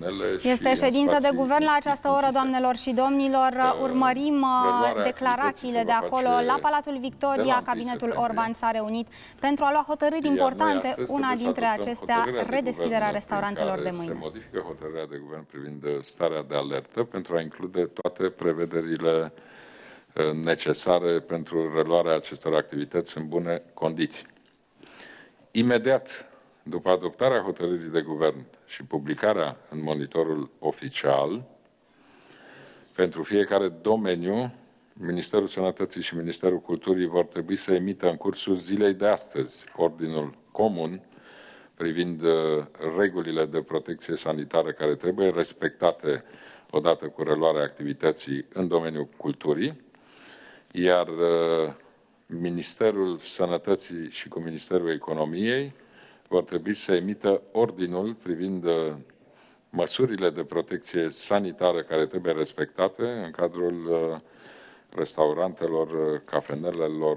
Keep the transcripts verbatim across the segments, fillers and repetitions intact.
cafenele. Este ședință de guvern la această oră, doamnelor și domnilor. Urmărim declarațiile de acolo. La Palatul Victoria, cabinetul Orban s-a reunit pentru a lua hotărâri importante. Una dintre acestea, redeschiderea restaurantelor de mâine. Se modifică hotărârea de guvern privind starea de alertă pentru a include toate prevederile necesare pentru reluarea acestor activități în bune condiții. Imediat după adoptarea hotărârii de guvern și publicarea în monitorul oficial, pentru fiecare domeniu, Ministerul Sănătății și Ministerul Culturii vor trebui să emită în cursul zilei de astăzi ordinul comun privind regulile de protecție sanitară care trebuie respectate odată cu reluarea activității în domeniul culturii, iar Ministerul Sănătății și cu Ministerul Economiei vor trebui să emită ordinul privind măsurile de protecție sanitară care trebuie respectate în cadrul restaurantelor, cafenelelor.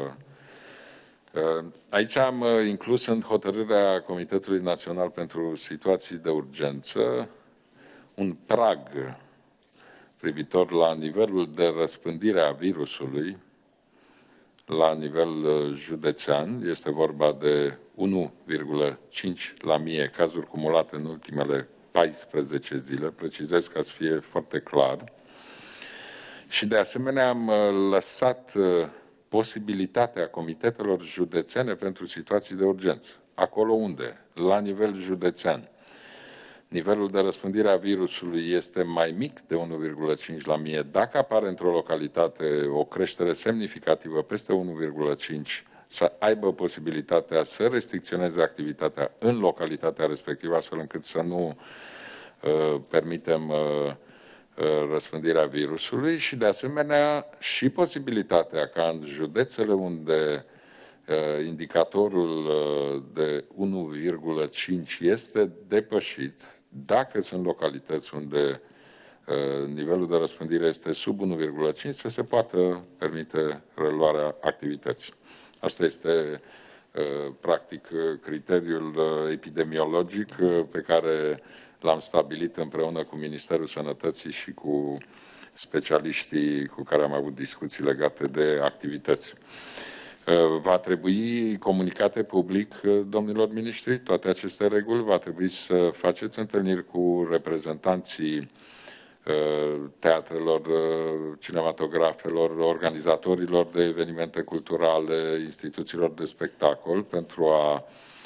Aici am inclus în hotărârea Comitetului Național pentru Situații de Urgență un prag privitor la nivelul de răspândire a virusului la nivel județean. Este vorba de unu virgulă cinci la mie cazuri cumulate în ultimele paisprezece zile, precizez ca să fie foarte clar. Și de asemenea am lăsat posibilitatea comitetelor județene pentru situații de urgență. Acolo unde, la nivel județean, nivelul de răspândire a virusului este mai mic de unu virgulă cinci la mie, dacă apare într-o localitate o creștere semnificativă peste unu virgulă cinci, să aibă posibilitatea să restricționeze activitatea în localitatea respectivă, astfel încât să nu uh, permitem uh, uh, răspândirea virusului și, de asemenea, și posibilitatea ca în județele unde uh, indicatorul uh, de unu virgulă cinci este depășit, dacă sunt localități unde uh, nivelul de răspândire este sub unu virgulă cinci, să se poată permite reluarea activității. Asta este, practic, criteriul epidemiologic pe care l-am stabilit împreună cu Ministerul Sănătății și cu specialiștii cu care am avut discuții legate de activități. Va trebui comunicate public, domnilor miniștri, toate aceste reguli. Va trebui să faceți întâlniri cu reprezentanții teatrelor, cinematografelor, organizatorilor de evenimente culturale, instituțiilor de spectacol, pentru a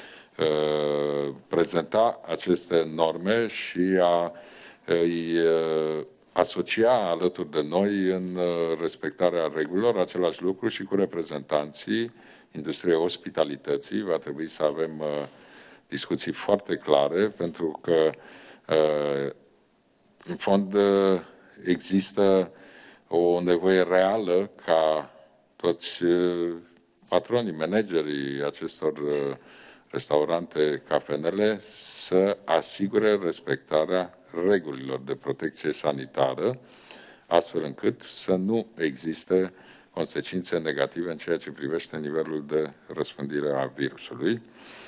uh, prezenta aceste norme și a îi uh, asocia alături de noi în respectarea regulilor. Același lucru și cu reprezentanții industriei ospitalității. Va trebui să avem uh, discuții foarte clare, pentru că uh, în fond, există o nevoie reală ca toți patronii, managerii acestor restaurante, cafenele, să asigure respectarea regulilor de protecție sanitară, astfel încât să nu existe consecințe negative în ceea ce privește nivelul de răspândire a virusului.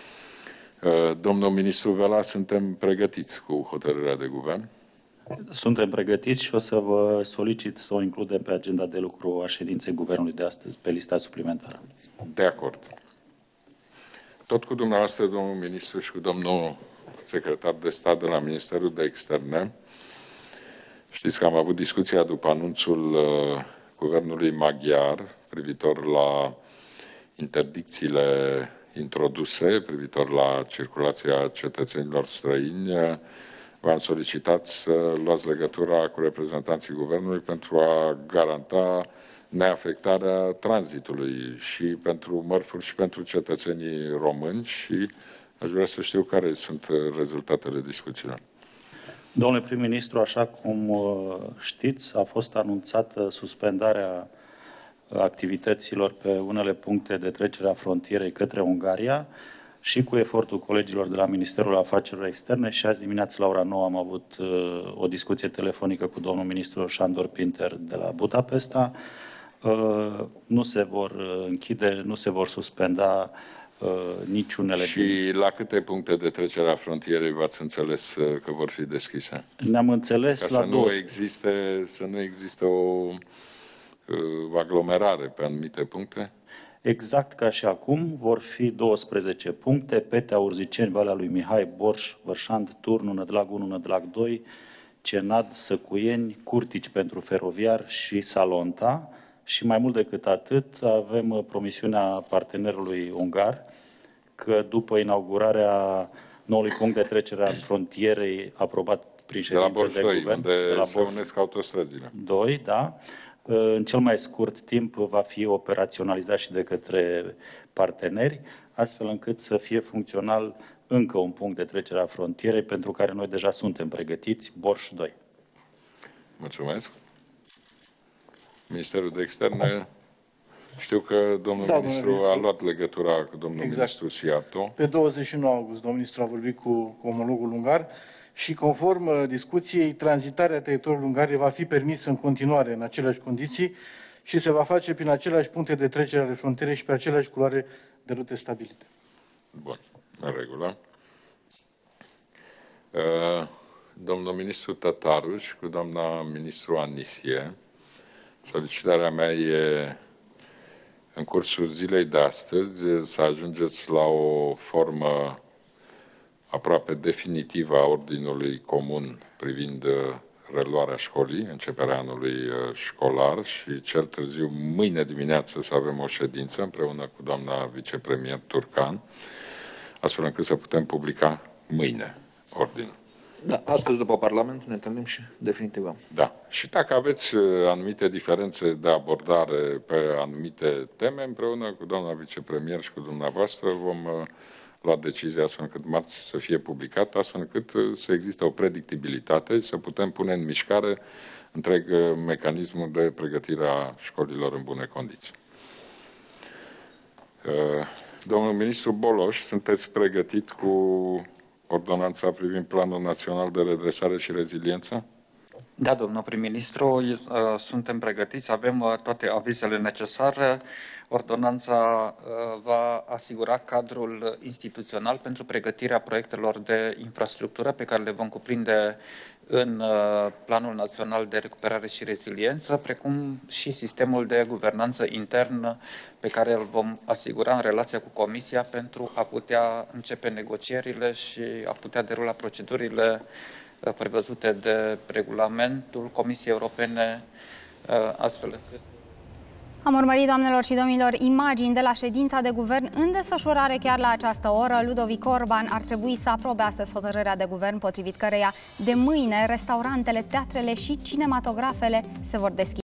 Domnul ministru Vela, suntem pregătiți cu hotărârea de guvern? Suntem pregătiți și o să vă solicit să o includem pe agenda de lucru a ședinței Guvernului de astăzi, pe lista suplimentară. De acord. Tot cu dumneavoastră, domnul ministru, și cu domnul secretar de stat de la Ministerul de Externe. Știți că am avut discuția după anunțul uh, Guvernului maghiar privitor la interdicțiile introduse, privitor la circulația cetățenilor străini. V-am solicitat să luați legătura cu reprezentanții Guvernului pentru a garanta neafectarea tranzitului și pentru mărfuri și pentru cetățenii români și aș vrea să știu care sunt rezultatele discuțiilor. Domnule prim-ministru, așa cum știți, a fost anunțată suspendarea activităților pe unele puncte de trecere a frontierei către Ungaria, și cu efortul colegilor de la Ministerul Afacerilor Externe. Și azi dimineață la ora nouă am avut uh, o discuție telefonică cu domnul ministru Sándor Pinter de la Budapesta. Uh, nu se vor închide, nu se vor suspenda niciunele. Și din... la câte puncte de trecere a frontierei v-ați înțeles că vor fi deschise? Ne-am înțeles Ca la să nu existe, să nu existe o uh, aglomerare pe anumite puncte? Exact ca și acum, vor fi douăsprezece puncte: Petea, Urziceni, Valea lui Mihai, Borș, Vărșand, Turnu, Nădlag unu, Nădlag doi, Cenad, Săcuieni, Curtici pentru feroviar și Salonta. Și mai mult decât atât, avem promisiunea partenerului ungar că după inaugurarea noului punct de trecere a frontierei aprobat prin ședință de, de guvern, unde de la se unesc autostrăzile. doi, da. În cel mai scurt timp va fi operaționalizat și de către parteneri, astfel încât să fie funcțional încă un punct de trecere a frontierei, pentru care noi deja suntem pregătiți, Borș doi. Mulțumesc. Ministerul de Externe, știu că domnul da, ministru a luat legătura cu domnul exact. ministru Siarto. Pe douăzeci și nouă august, domnul ministru a vorbit cu, cu omologul ungar și conform uh, discuției, tranzitarea teritoriului Ungariei va fi permisă în continuare în aceleași condiții și se va face prin aceleași puncte de trecere ale frontierei și pe aceleași culoare de rute stabilite. Bun, în regulă. Uh, domnul ministru Tătaru și cu doamna ministru Anisie, solicitarea mea e în cursul zilei de astăzi să ajungeți la o formă aproape definitivă a ordinului comun privind reluarea școlii, începerea anului școlar și cel târziu mâine dimineață să avem o ședință împreună cu doamna vicepremier Turcan, astfel încât să putem publica mâine ordinul. Da, astăzi după Parlament ne întâlnim și definitivăm. Da. Și dacă aveți anumite diferențe de abordare pe anumite teme, împreună cu doamna vicepremier și cu dumneavoastră vom lua decizia astfel încât marți să fie publicat, astfel încât să existe o predictibilitate și să putem pune în mișcare întreg mecanismul de pregătire a școlilor în bune condiții. Domnul ministru Boloș, sunteți pregătit cu ordonanța privind Planul Național de Redresare și Reziliență? Da, domnul prim-ministru, suntem pregătiți, avem toate avizele necesare. Ordonanța va asigura cadrul instituțional pentru pregătirea proiectelor de infrastructură pe care le vom cuprinde în Planul Național de Recuperare și Reziliență, precum și sistemul de guvernanță intern pe care îl vom asigura în relația cu Comisia pentru a putea începe negocierile și a putea derula procedurile prevăzute de regulamentul Comisiei Europene, astfel încât... Am urmărit, doamnelor și domnilor, imagini de la ședința de guvern în desfășurare chiar la această oră. Ludovic Orban ar trebui să aprobe astăzi hotărârea de guvern, potrivit căreia de mâine restaurantele, teatrele și cinematografele se vor deschide.